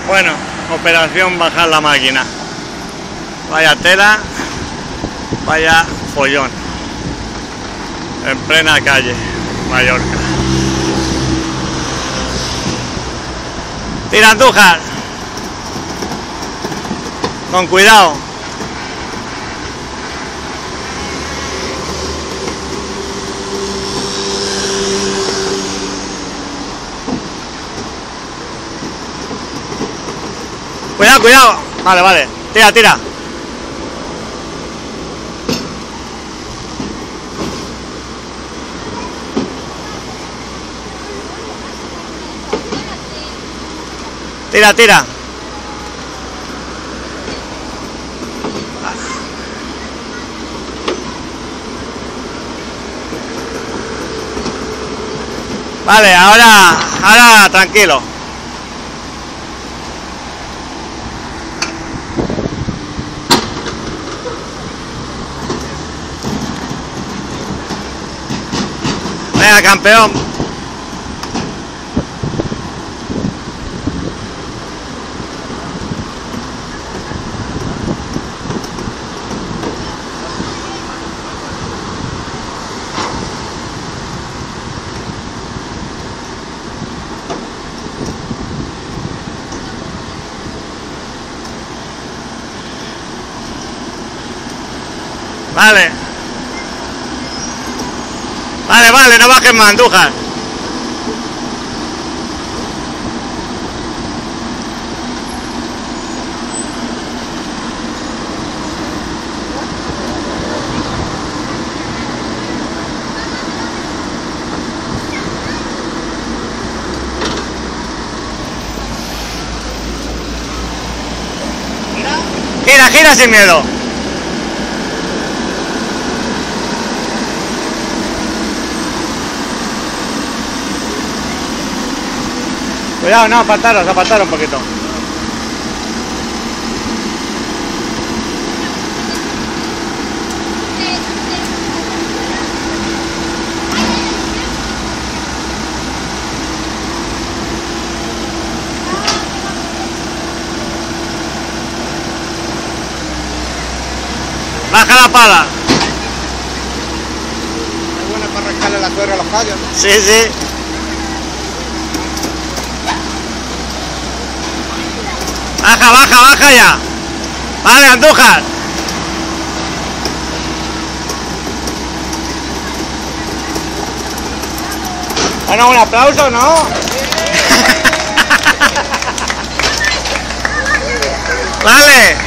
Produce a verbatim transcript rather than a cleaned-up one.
Bueno, operación bajar la máquina. Vaya tela, vaya follón. En plena calle, Mallorca. Tira, Andújar. Con cuidado. Cuidado, cuidado. Vale, vale. Tira, tira. Tira, tira. Vale, ahora, ahora tranquilo. Venga, campeón. Vale. Vale, vale, no bajes más, Andújar. Gira, gira sin miedo. Cuidado, no, apartaros, apartaros un poquito. Baja la pala. Es buena para arrancarle la tuerca a los callos, ¿no? Sí, sí. Baja, baja, baja ya. Vale, Andújar. Bueno, un aplauso, ¿no? Vale.